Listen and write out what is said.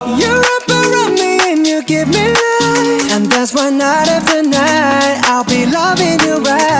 You wrap around me and you give me life, and that's why night after night I'll be loving you right.